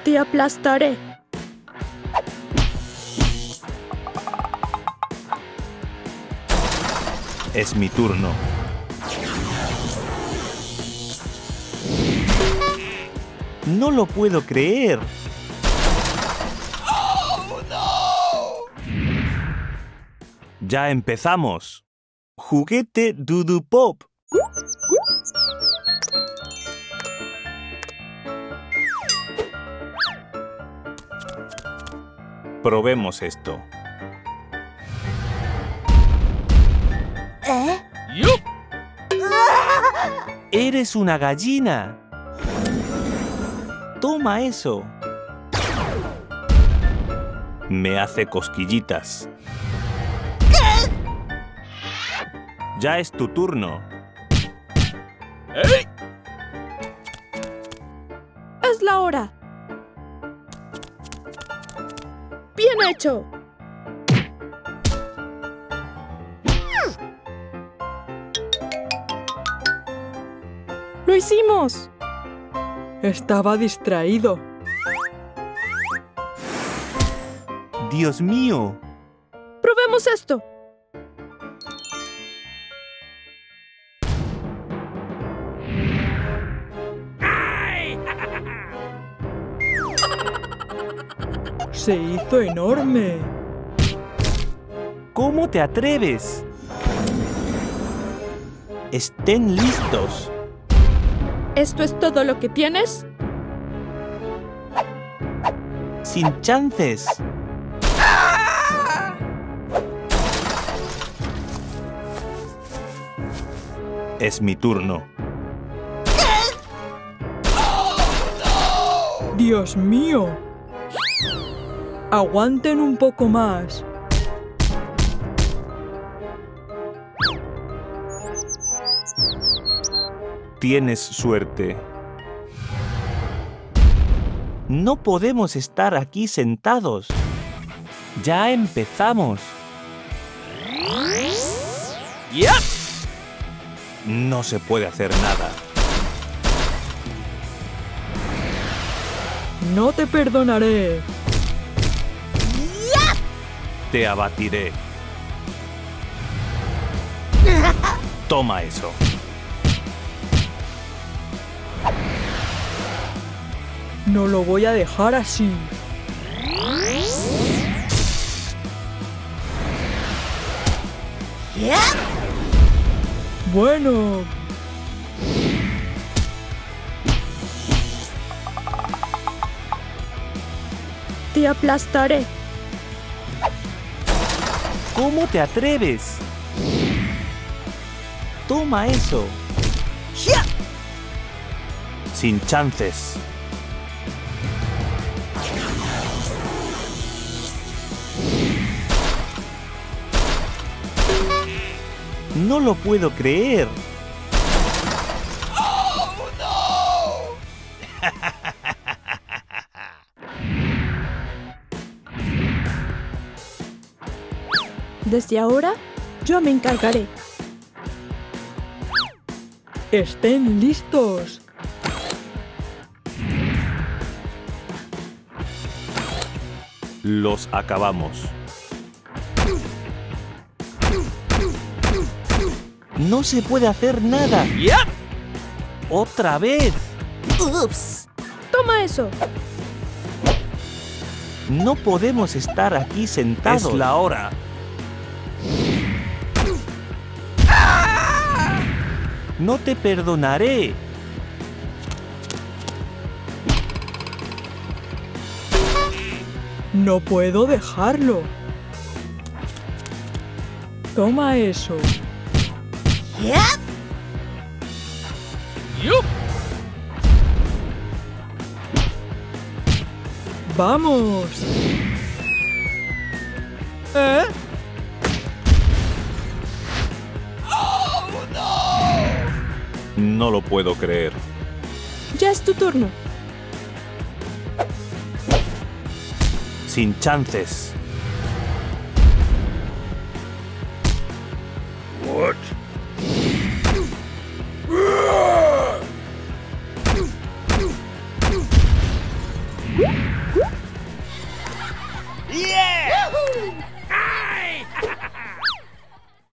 Te aplastaré. Es mi turno. No lo puedo creer. ¡Oh, no! Ya empezamos. Juguete Dudu Pop. Probemos esto. ¡Eres una gallina! ¡Toma eso! Me hace cosquillitas. ¿Qué? Ya es tu turno. ¡Ey! Es la hora. ¡Bien hecho! ¡Lo hicimos! Estaba distraído. ¡Dios mío! ¡Probemos esto! Se hizo enorme. ¿Cómo te atreves? Estén listos. ¿Esto es todo lo que tienes? Sin chances. Es mi turno. ¡Dios mío! Aguanten un poco más. Tienes suerte. No podemos estar aquí sentados. Ya empezamos. ¡Ya! No se puede hacer nada. No te perdonaré. Te abatiré. Toma eso. No lo voy a dejar así. Bueno. Te aplastaré. ¿Cómo te atreves? Toma eso. Sin chances. No lo puedo creer. ¡Oh, no! Desde ahora, yo me encargaré. Estén listos. Los acabamos. No se puede hacer nada. ¡Ya! ¡Otra vez! ¡Ups! ¡Toma eso! No podemos estar aquí sentados. Es la hora. No te perdonaré. No puedo dejarlo. Toma eso. ¡Vamos! No lo puedo creer. Ya es tu turno. Sin chances. What? ¡Yeah!